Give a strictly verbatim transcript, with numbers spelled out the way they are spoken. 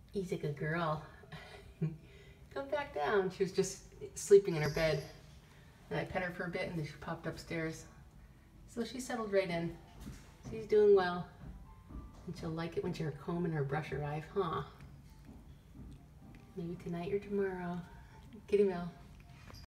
He's a good girl. Come back down. She was just sleeping in her bed. And I pet her for a bit and then she popped upstairs. So she settled right in. She's doing well. And she'll like it when she'll comb and her brush arrive, huh? Maybe tonight or tomorrow. Kitty Mel.